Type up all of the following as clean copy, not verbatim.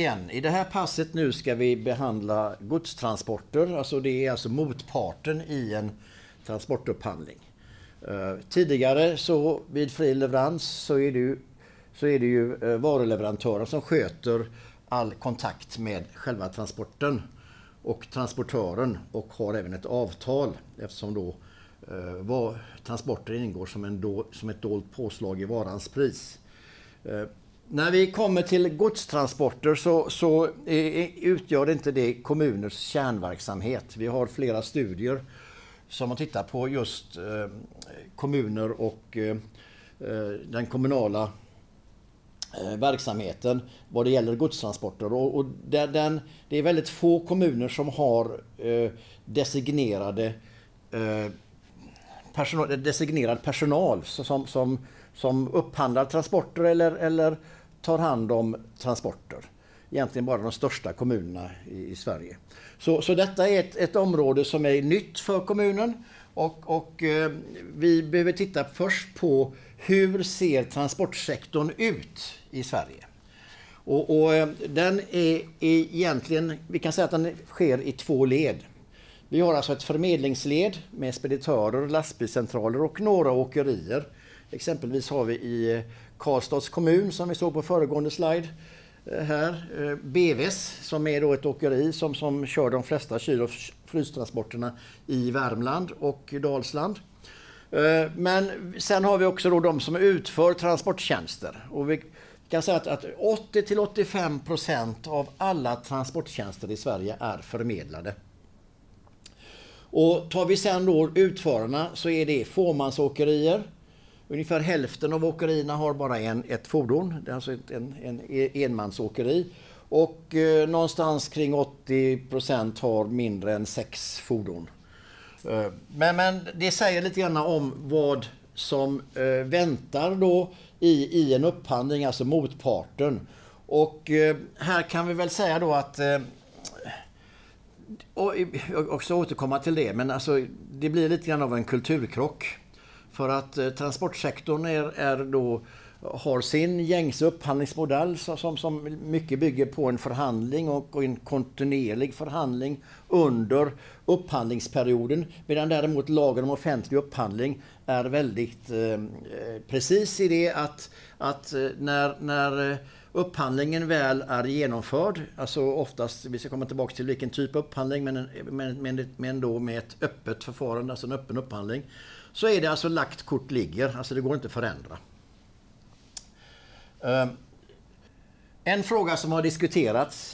igen. I det här passet nu ska vi behandla godstransporter. Alltså det är alltså motparten i en transportupphandling. Tidigare så vid fri leverans så är det ju varuleverantören som sköter all kontakt med själva transporten och transportören, och har även ett avtal eftersom då transporter ingår som ett dolt påslag i varans pris. När vi kommer till godstransporter så utgör inte det kommuners kärnverksamhet. Vi har flera studier som har tittat på just kommuner och den kommunala verksamheten vad det gäller godstransporter. Och det är väldigt få kommuner som har designerad personal som upphandlar transporter eller tar hand om transporter. Egentligen bara de största kommunerna i Sverige. Så detta är ett område som är nytt för kommunen, och vi behöver titta först på hur ser transportsektorn ut i Sverige. Och den är egentligen, vi kan säga att den sker i två led. Vi har alltså ett förmedlingsled med speditörer, lastbilscentraler och några åkerier. Exempelvis har vi i Karlstads kommun, som vi såg på föregående slide här, BVS, som är då ett åkeri som kör de flesta kyl- och frystransporterna i Värmland och Dalsland. Men sen har vi också då de som utför transporttjänster, och vi kan säga att 80-85% av alla transporttjänster i Sverige är förmedlade. Och tar vi sen då utförarna så är det fåmansåkerier. Ungefär hälften av åkerierna har bara ett fordon, det är alltså en enmansåkeri. Och någonstans kring 80% har mindre än 6 fordon. Men det säger lite grann om vad som väntar då i en upphandling, alltså motparten. Och här kan vi väl säga då att, och också återkomma till det, men alltså det blir lite grann av en kulturkrock. För att transportsektorn har sin gängse upphandlingsmodell som mycket bygger på en förhandling och en kontinuerlig förhandling under upphandlingsperioden. Medan däremot lagen om offentlig upphandling är väldigt precis i det att när upphandlingen väl är genomförd, alltså oftast, vi ska komma tillbaka till vilken typ av upphandling, men då med ett öppet förfarande, alltså en öppen upphandling, så är det alltså lagt kort ligger, alltså det går inte att förändra. En fråga som har diskuterats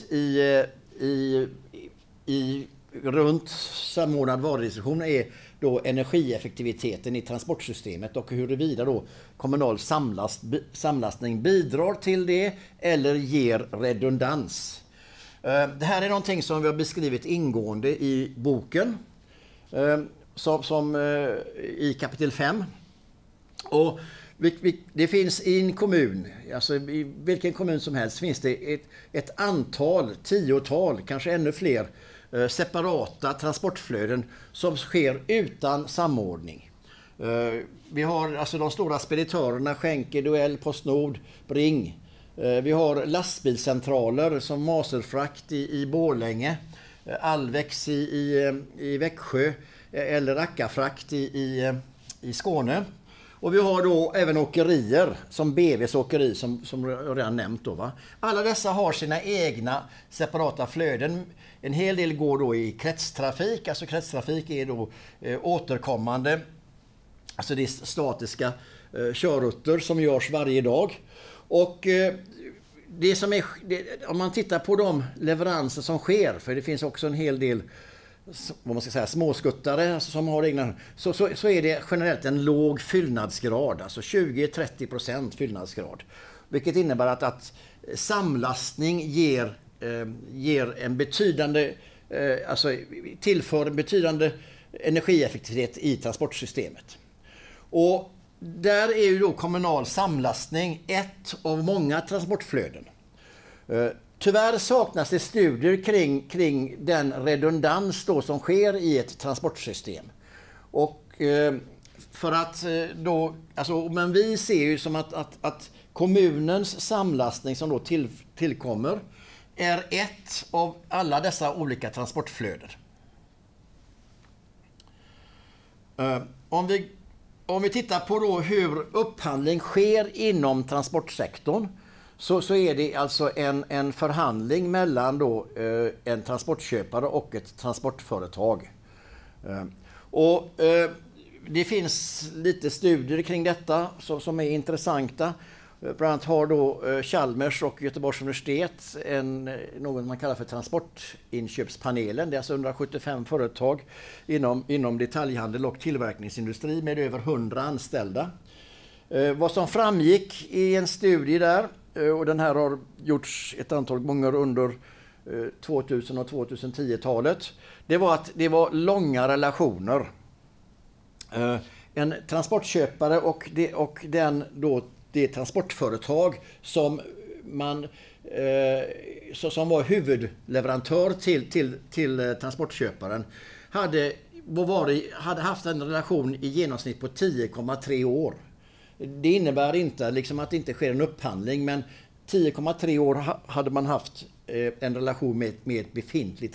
runt samordnad varudistribution är då energieffektiviteten i transportsystemet, och huruvida då kommunal samlastning bidrar till det eller ger redundans. Det här är någonting som vi har beskrivit ingående i boken som i kapitel 5. Och det finns i en kommun, alltså i vilken kommun som helst, finns det ett antal, 10-tal, kanske ännu fler separata transportflöden som sker utan samordning. Vi har alltså de stora speditörerna, Schenker, DHL, PostNord, Bring. Vi har lastbilscentraler som Maserfrakt i Borlänge, Alvex i Växjö eller Akkafrakt i Skåne. Och vi har då även åkerier som BVs åkeri som jag redan nämnt då, va. Alla dessa har sina egna separata flöden. En hel del går då i kretstrafik, alltså kretstrafik är då återkommande, alltså det är statiska körrutter som görs varje dag. Och det som är, om man tittar på de leveranser som sker, för det finns också en hel del, vad man ska säga, småskuttare, alltså som har egna, så är det generellt en låg fyllnadsgrad, alltså 20-30% fyllnadsgrad. Vilket innebär att samlastning ger en betydande, alltså tillför en betydande energieffektivitet i transportsystemet. Och där är ju då kommunal samlastning ett av många transportflöden. Tyvärr saknas det studier kring den redundans då som sker i ett transportsystem. Och för att då, alltså, men vi ser ju som att kommunens samlastning som då tillkommer är ett av alla dessa olika transportflöden. Om vi tittar på då hur upphandling sker inom transportsektorn, så är det alltså en förhandling mellan då en transportköpare och ett transportföretag. Det finns lite studier kring detta som är intressanta. Bland annat har då Chalmers och Göteborgs universitet något man kallar för transportinköpspanelen. Det är alltså 175 företag inom detaljhandel och tillverkningsindustri med över 100 anställda. Vad som framgick i en studie där, och den här har gjorts ett antal gånger under 2000 och 2010-talet, det var att det var långa relationer. En transportköpare och det transportföretag som var huvudleverantör till transportköparen hade haft en relation i genomsnitt på 10,3 år. Det innebär inte liksom att det inte sker en upphandling, men 10,3 år hade man haft en relation med ett befintligt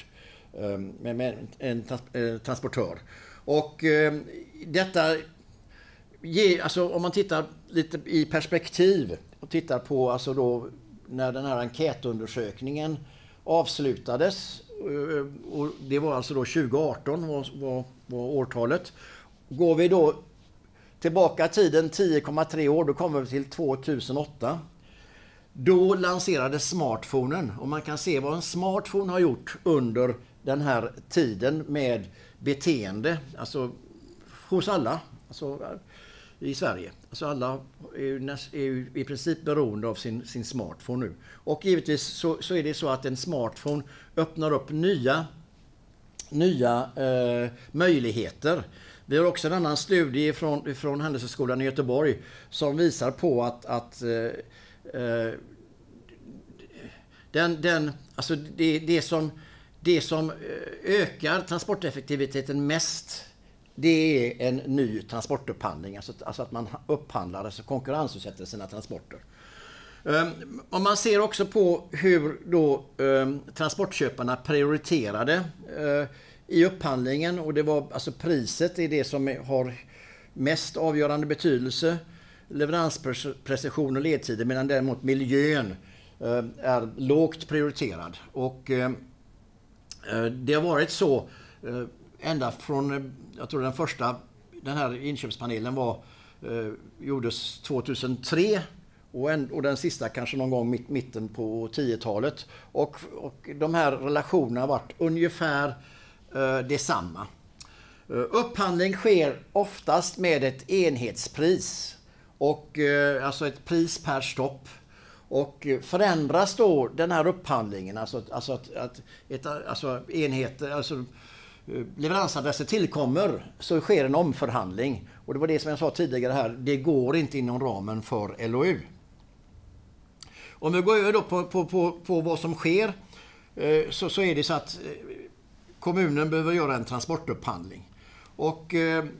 transportör. Och detta alltså om man tittar lite i perspektiv och tittar på alltså då när den här enkätundersökningen avslutades, och det var alltså då 2018 var årtalet. Går vi då tillbaka tiden 10,3 år, då kommer vi till 2008. Då lanserades smartphonen, och man kan se vad en smartphone har gjort under den här tiden med beteende, alltså hos alla, alltså i Sverige. Alltså alla är ju i princip beroende av sin smartphone nu. Och givetvis så är det så att en smartphone öppnar upp nya möjligheter. Vi har också en annan studie från Handelshögskolan i Göteborg som visar på att det som ökar transporteffektiviteten mest, det är en ny transportupphandling. Alltså att man upphandlar, alltså konkurrensutsätter sina transporter. Om man ser också på hur då transportköparna prioriterade i upphandlingen, och det var alltså priset är det som har mest avgörande betydelse, leveransprecision och ledtider, medan däremot miljön är lågt prioriterad. Och det har varit så ända från, jag tror den här inköpspanelen gjordes 2003 och den sista kanske någon gång mitten på 10-talet. Och de här relationerna har varit ungefär detsamma. Upphandling sker oftast med ett enhetspris, och alltså ett pris per stopp. Och förändras då den här upphandlingen, alltså enheter, alltså leveransadresser tillkommer, så sker en omförhandling. Och det var det som jag sa tidigare här, det går inte inom ramen för LOU. Om vi går över då på vad som sker, så är det så att kommunen behöver göra en transportupphandling. Och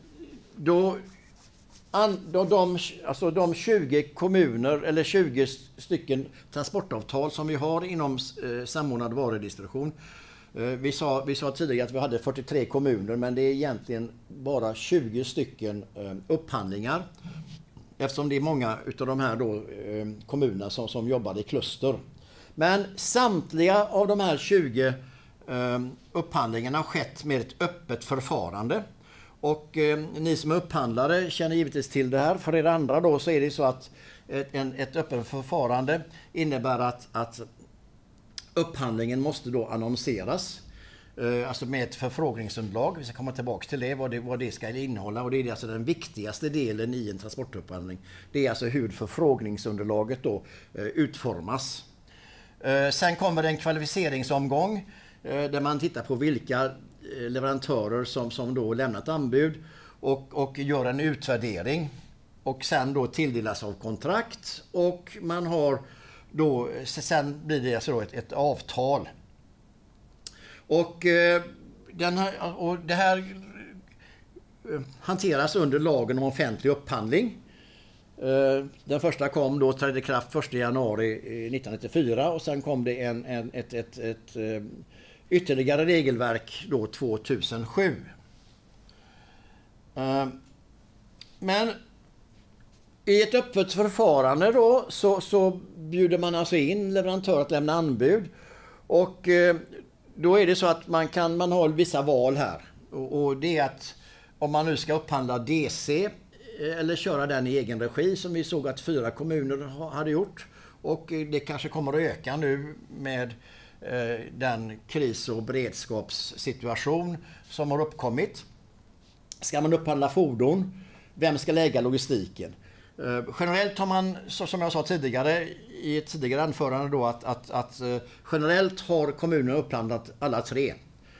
de 20 kommuner eller 20 stycken transportavtal som vi har inom samordnad varudistribution. Vi sa tidigare att vi hade 43 kommuner, men det är egentligen bara 20 stycken upphandlingar. Eftersom det är många utav de här då, kommunerna som jobbar i kluster. Men samtliga av de här 20 upphandlingarna har skett med ett öppet förfarande. Och ni som är upphandlare känner givetvis till det här. För er andra då så är det så att ett öppet förfarande innebär att upphandlingen måste då annonseras. Alltså med ett förfrågningsunderlag. Vi ska komma tillbaka till det, vad det ska innehålla. Och det är alltså den viktigaste delen i en transportupphandling. Det är alltså hur förfrågningsunderlaget då utformas. Sen kommer det en kvalificeringsomgång där man tittar på vilka leverantörer som då lämnat anbud och gör en utvärdering. Och sen då tilldelas av kontrakt, och man har då, sen blir det alltså då ett avtal. Och det här hanteras under lagen om offentlig upphandling. Den första kom då, trädde i kraft 1 januari 1994 och sen kom det ett ytterligare regelverk då 2007. Men i ett öppet förfarande då så bjuder man alltså in leverantör att lämna anbud. Och då är det så att man har vissa val här. Och det är att om man nu ska upphandla DC eller köra den i egen regi, som vi såg att 4 kommuner hade gjort. Och det kanske kommer att öka nu med den kris- och beredskapssituation som har uppkommit. Ska man upphandla fordon? Vem ska lägga logistiken? Generellt har man, som jag sa tidigare i ett tidigare anförande då, att generellt har kommunerna upphandlat alla 3.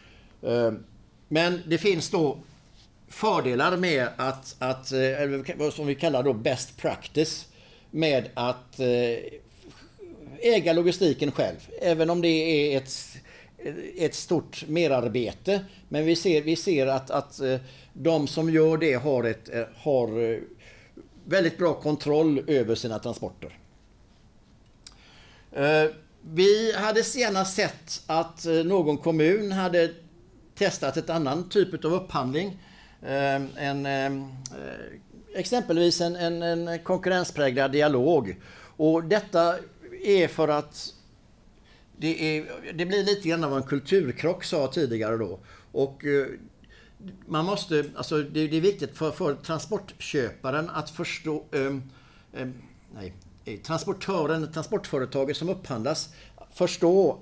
Men det finns då fördelar med att vad som vi kallar då best practice, med att äga logistiken själv. Även om det är ett stort merarbete, men vi ser att de som gör det har väldigt bra kontroll över sina transporter. Vi hade senast sett att någon kommun hade testat ett annan typ av upphandling. Exempelvis en konkurrenspräglad dialog. Och detta är för att det blir lite grann av en kulturkrock, sa jag tidigare då. Och man måste, alltså det är viktigt för transportköparen att förstå, transportföretaget som upphandlas, förstå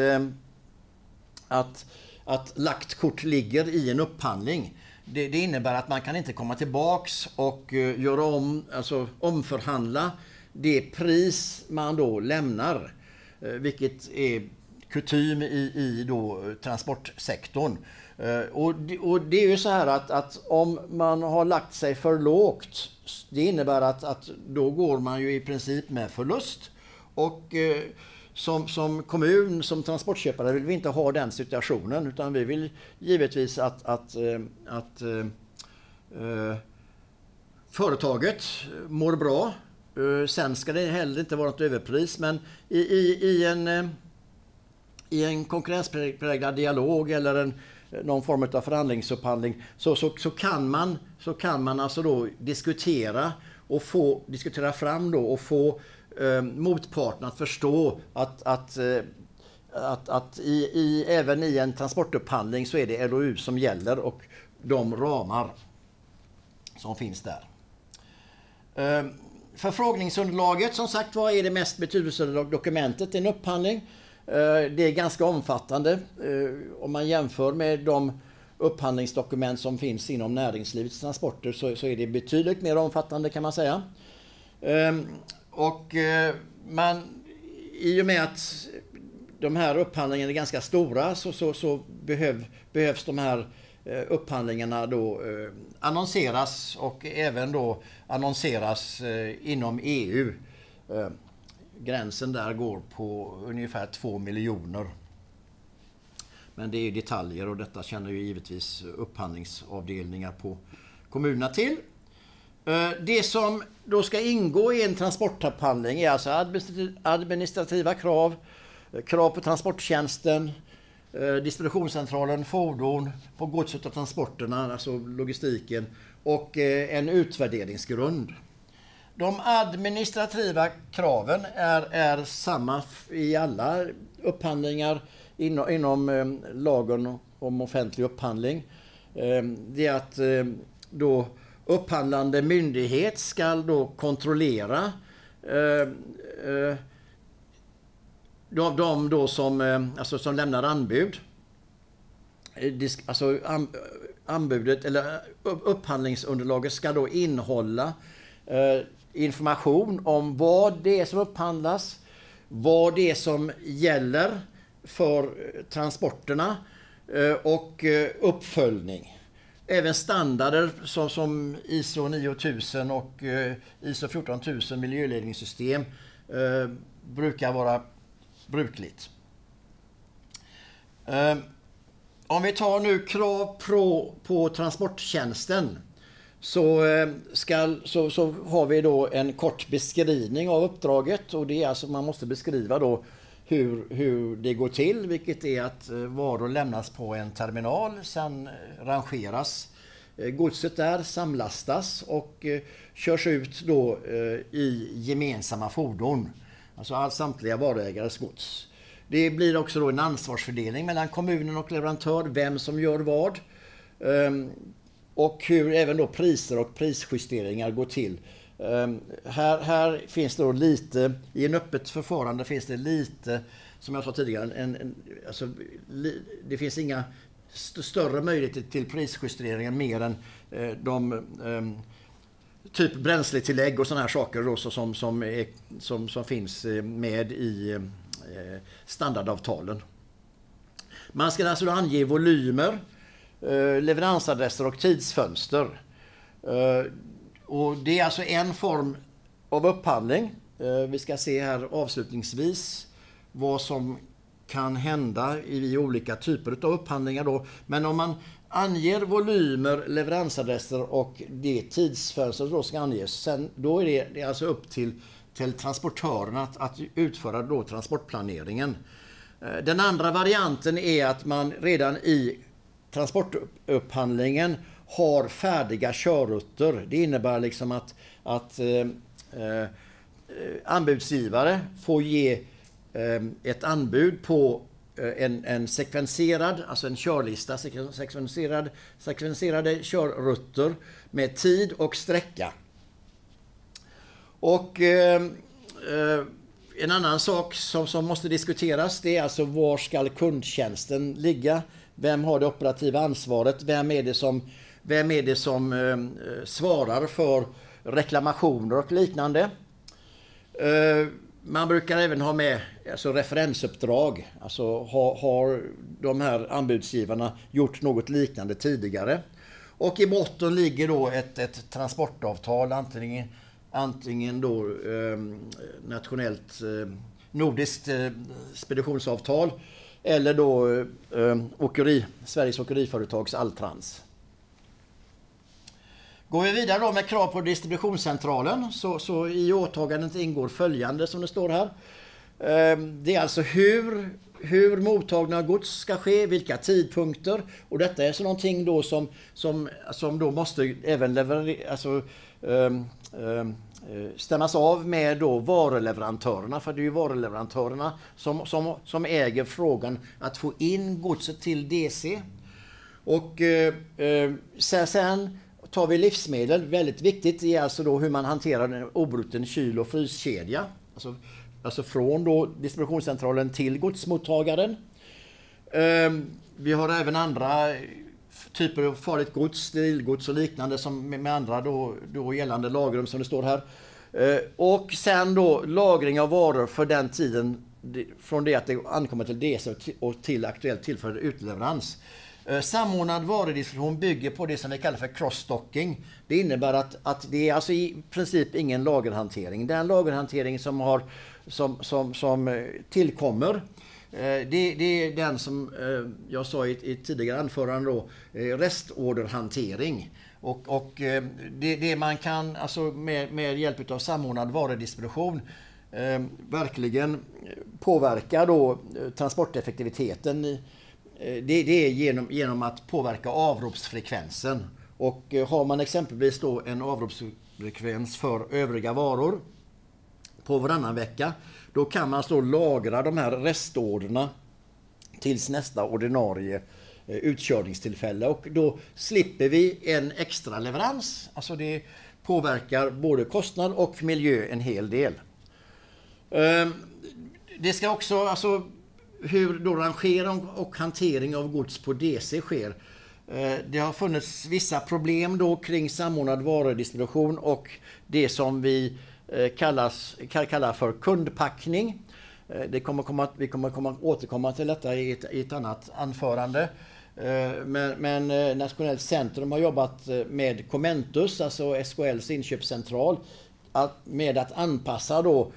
att lagt kort ligger i en upphandling. Det innebär att man kan inte komma tillbaks och göra omförhandla det pris man då lämnar, vilket är kutym i då transportsektorn. Och det är ju så här att om man har lagt sig för lågt, det innebär att då går man ju i princip med förlust. Och som kommun, som transportköpare, vill vi inte ha den situationen, utan vi vill givetvis att företaget mår bra. Sen ska det heller inte vara något överpris, men i en konkurrenspräglad dialog eller någon form av förhandlingsupphandling så kan man alltså då diskutera fram då och få motparten att förstå att även i en transportupphandling så är det LOU som gäller och de ramar som finns där. Förfrågningsunderlaget, som sagt, vad är det mest betydelsefulla dokumentet i en upphandling? Det är ganska omfattande om man jämför med de upphandlingsdokument som finns inom näringslivets transporter, så är det betydligt mer omfattande, kan man säga. Och i och med att de här upphandlingarna är ganska stora så behövs de här upphandlingarna då annonseras, och även då annonseras inom EU. Gränsen där går på ungefär 2 miljoner. Men det är detaljer, och detta känner ju givetvis upphandlingsavdelningar på kommunerna till. Det som då ska ingå i en transportupphandling är alltså administrativa krav på transporttjänsten, distributionscentralen, fordon på godset och transporterna, alltså logistiken, och en utvärderingsgrund. De administrativa kraven är samma i alla upphandlingar inom lagen om offentlig upphandling. Det är att då upphandlande myndighet ska då kontrollera de då som lämnar anbud. Alltså anbudet eller upphandlingsunderlaget ska då innehålla information om vad det är som upphandlas, vad det är som gäller för transporterna och uppföljning. Även standarder som ISO 9000 och ISO 14000 miljöledningssystem brukar vara brukligt. Om vi tar nu krav på transporttjänsten, så har vi då en kort beskrivning av uppdraget, och det är alltså man måste beskriva då hur det går till, vilket är att varor lämnas på en terminal, sen rangeras godset där, samlastas och körs ut då i gemensamma fordon, alltså samtliga varuägares gods. Det blir också då en ansvarsfördelning mellan kommunen och leverantör, vem som gör vad. Och hur även då priser och prisjusteringar går till. Här finns det då lite, i en öppet förfarande finns det lite, som jag sa tidigare, det finns inga större möjligheter till prisjusteringar mer än typ bränsletillägg och sådana här saker då, som finns med i standardavtalen. Man ska alltså ange volymer, leveransadresser och tidsfönster. Och det är alltså en form av upphandling. Vi ska se här avslutningsvis vad som kan hända i olika typer av upphandlingar då. Men om man anger volymer, leveransadresser och det tidsfönster då ska anges, sen då är det alltså upp till transportörerna att utföra då transportplaneringen. Den andra varianten är att man redan i transportupphandlingen har färdiga körrutter. Det innebär liksom att anbudsgivare får ge ett anbud på en sekvenserad, alltså en körlista, sekvenserade körrutter med tid och sträcka. Och en annan sak som måste diskuteras, det är alltså var ska kundtjänsten ligga? Vem har det operativa ansvaret? Vem är det som svarar för reklamationer och liknande? Man brukar även ha med alltså referensuppdrag. Alltså har de här anbudsgivarna gjort något liknande tidigare? Och i botten ligger då ett transportavtal, antingen då nationellt nordiskt speditionsavtal eller då Sveriges åkeriföretags Alltrans. Går vi vidare då med krav på distributionscentralen, så i åtagandet ingår följande som det står här. Det är alltså hur mottagna gods ska ske, vilka tidpunkter, och detta är så någonting då som då måste även stämmas av med då varuleverantörerna, för det är ju varuleverantörerna som äger frågan att få in godset till DC. Och sen tar vi livsmedel, väldigt viktigt är alltså då hur man hanterar en obruten kyl- och fryskedja, alltså från då distributionscentralen till godsmottagaren. Vi har även andra typer av farligt gods, stilgods och liknande som med andra då gällande lagrum som det står här. Och sen då lagring av varor för den tiden från det att det ankommer till DC och till aktuellt tillfällig utleverans. Samordnad varudistribution bygger på det som vi kallar för cross-stocking. Det innebär att det är alltså i princip ingen lagerhantering. Den lagerhantering som tillkommer, det är den som jag sa i ett tidigare anförande då, restorderhantering. Och det man kan alltså med hjälp av samordnad varudistribution verkligen påverka då transporteffektiviteten. Det är genom att påverka avropsfrekvensen. Och har man exempelvis då en avropsfrekvens för övriga varor på varannan vecka, då kan man så lagra de här restorderna tills nästa ordinarie utkörningstillfälle, och då slipper vi en extra leverans. Alltså det påverkar både kostnad och miljö en hel del. Det ska också, alltså hur då rangering och hantering av gods på DC sker. Det har funnits vissa problem då kring samordnad varudistribution och det som vi kallar för kundpackning. Vi kommer återkomma till detta i ett annat anförande. Men Nationellt centrum har jobbat med Commentus, alltså SKLs inköpscentral, med att anpassa då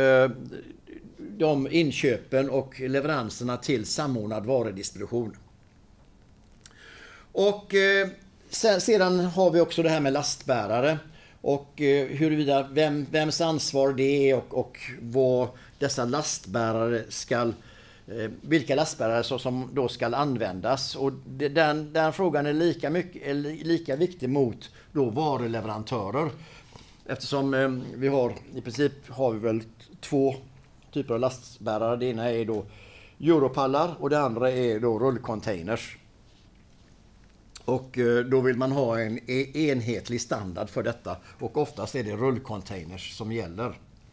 de inköpen och leveranserna till samordnad varudistribution. Och Sedan har vi också det här med lastbärare och huruvida vems ansvar det är och vad dessa lastbärare vilka lastbärare som då ska användas. Och den frågan är lika viktig mot då varuleverantörer. Eftersom i princip har vi väl 2 typer av lastbärare. Det ena är då europallar och det andra är då rullcontainers. Och då vill man ha en enhetlig standard för detta. Och oftast är det rullcontainers som gäller.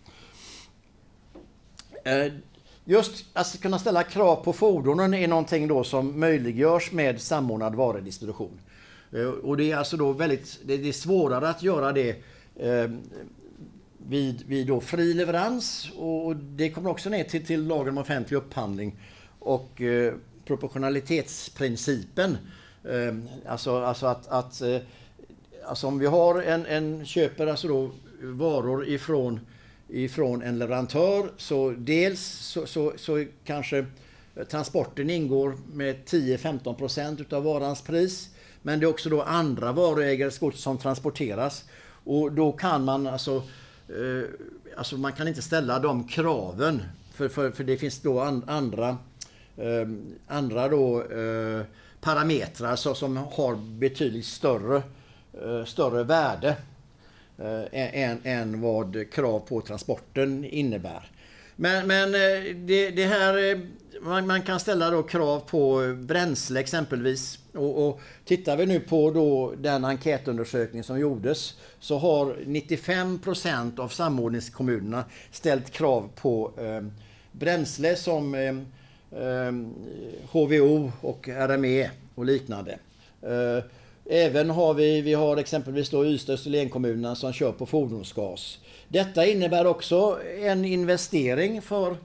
Just att kunna ställa krav på fordonen är någonting då som möjliggörs med samordnad varudistribution. Och det är alltså då det är svårare att göra det vid då fri leverans, och det kommer också ner till lagen om offentlig upphandling och proportionalitetsprincipen. Alltså om vi har köper alltså då varor ifrån en leverantör, så dels så kanske transporten ingår med 10-15% utav varans pris, men det är också då andra varuägares gods som transporteras, och då kan man alltså man kan inte ställa de kraven för det finns då andra då parametrar som har betydligt större värde än vad krav på transporten innebär. Men det här, man kan ställa då krav på bränsle exempelvis, och tittar vi nu på då den enkätundersökning som gjordes, så har 95% av samordningskommunerna ställt krav på bränsle som HVO och RME och liknande. Även har vi har exempelvis då Ystad och Österlen-kommunerna som kör på fordonsgas. Detta innebär också en investering för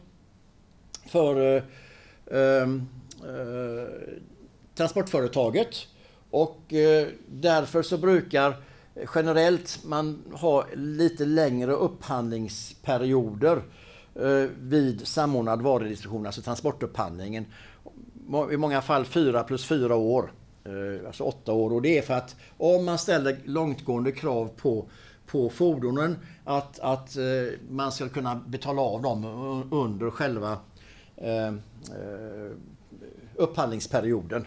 transportföretaget, och därför så brukar generellt man ha lite längre upphandlingsperioder vid samordnad varudistribution, alltså transportupphandlingen. I många fall 4 + 4 år. Alltså 8 år, och det är för att om man ställer långtgående krav på fordonen att man ska kunna betala av dem under själva upphandlingsperioden.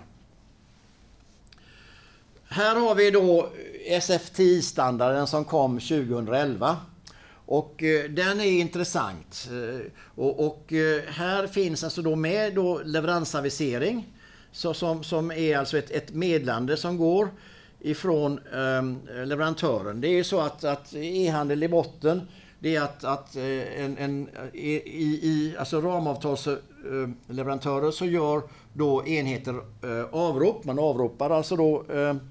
Här har vi då SFTI-standarden som kom 2011. Och den är intressant. Och här finns alltså då med då leveransavisering, som är alltså ett meddelande som går ifrån leverantören. Det är ju så att e-handel i botten, det är att alltså ramavtalsleverantörer så gör då enheter avrop. Man avropar alltså då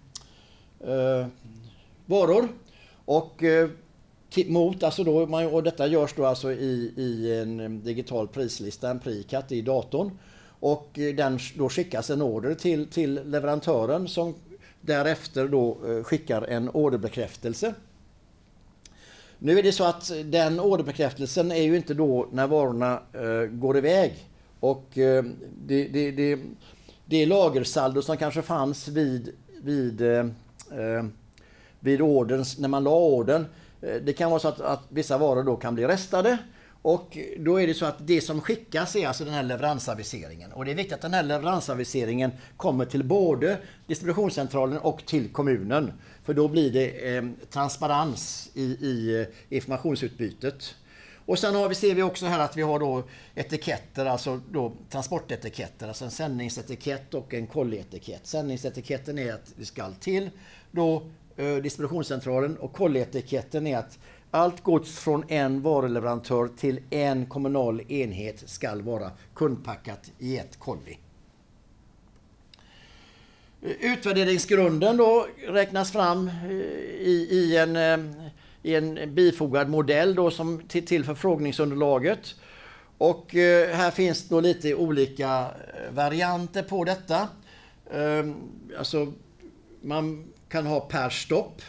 varor, och mot alltså då, och detta görs då alltså i en digital prislista, en PRICAT i datorn, och då skickas en order till leverantören som därefter då skickar en orderbekräftelse. Nu är det så att den orderbekräftelsen är ju inte då när varorna går iväg, och det lagersaldo som kanske fanns vid ordern, när man la ordern, det kan vara så att vissa varor då kan bli restade, och då är det så att det som skickas är alltså den här leveransaviseringen, och det är viktigt att den här leveransaviseringen kommer till både distributionscentralen och till kommunen, för då blir det transparens i informationsutbytet. Och sen ser vi också här att vi har då etiketter, alltså då transportetiketter, alltså en sändningsetikett och en kolletikett. Sändningsetiketten är att det ska till då distributionscentralen, och kolletiketten är att allt gods från en varuleverantör till en kommunal enhet ska vara kundpackat i ett kolli. Utvärderingsgrunden då räknas fram i en bifogad modell då som till förfrågningsunderlaget. Och här finns då lite olika varianter på detta. Alltså man kan ha per stopp.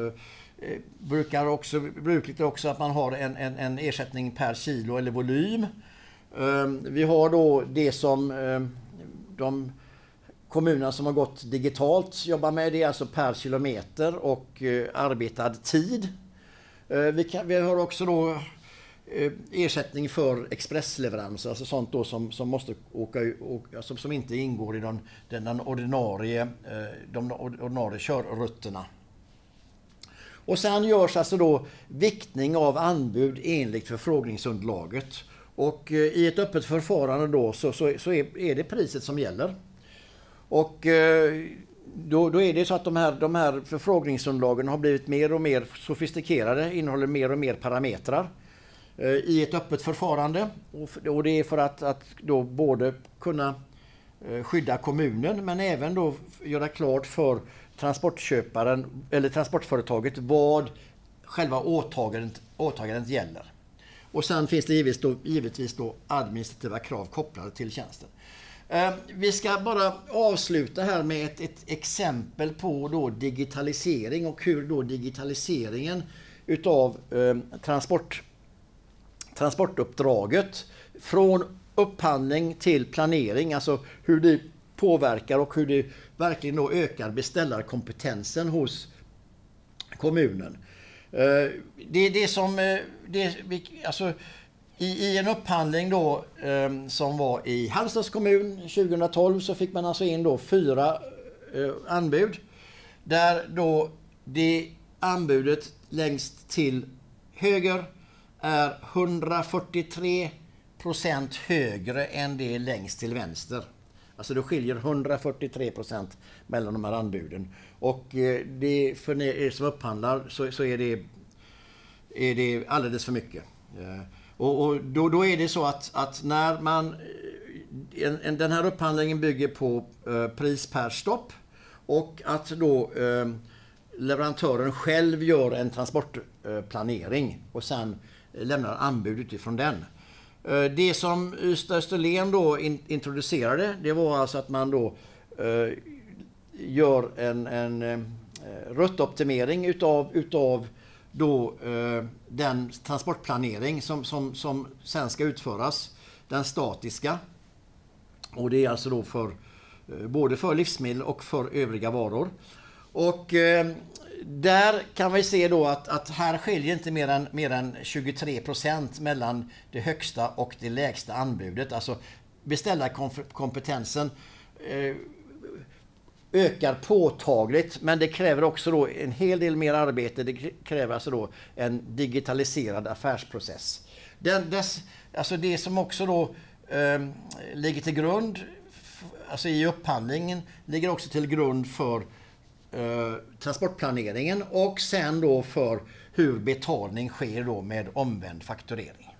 Brukligt också att man har en ersättning per kilo eller volym. Vi har då det som de kommunerna som har gått digitalt jobbar med det, alltså per kilometer och arbetad tid. Vi har också då ersättning för expressleveranser, alltså sånt då som måste alltså som inte ingår i de ordinarie körrutterna. Och sen görs alltså då viktning av anbud enligt förfrågningsunderlaget. Och i ett öppet förfarande då så är det priset som gäller. Och då är det så att de här förfrågningsunderlagen har blivit mer och mer sofistikerade, innehåller mer och mer parametrar i ett öppet förfarande. Och det är för att då både kunna skydda kommunen men även då göra klart för transportköparen eller transportföretaget vad själva åtagandet gäller. Och sen finns det givetvis då administrativa krav kopplade till tjänsten. Vi ska bara avsluta här med ett exempel på då digitalisering och hur då digitaliseringen utav transportuppdraget från upphandling till planering, alltså hur det påverkar och hur det verkligen då ökar beställarkompetensen hos kommunen. I en upphandling då som var i Halmstads kommun 2012 så fick man alltså in då 4 anbud där då det anbudet längst till höger är 143% högre än det längst till vänster. Alltså det skiljer 143% mellan de här anbuden. Och det, för er som upphandlar så är det alldeles för mycket. Och då är det så att när man den här upphandlingen bygger på pris per stopp och att då leverantören själv gör en transportplanering och sen lämnar anbud utifrån den. Det som Österlen då introducerade, det var alltså att man då gör en ruttoptimering utav då den transportplanering som sen ska utföras, den statiska. Och det är alltså då både för livsmedel och för övriga varor. Och där kan vi se då att här skiljer inte mer än 23% mellan det högsta och det lägsta anbudet. Alltså beställarkompetensen ökar påtagligt, men det kräver också då en hel del mer arbete. Det kräver alltså då en digitaliserad affärsprocess. Alltså det som också då ligger till grund alltså i upphandlingen ligger också till grund för transportplaneringen och sen då för hur betalning sker då med omvänd fakturering.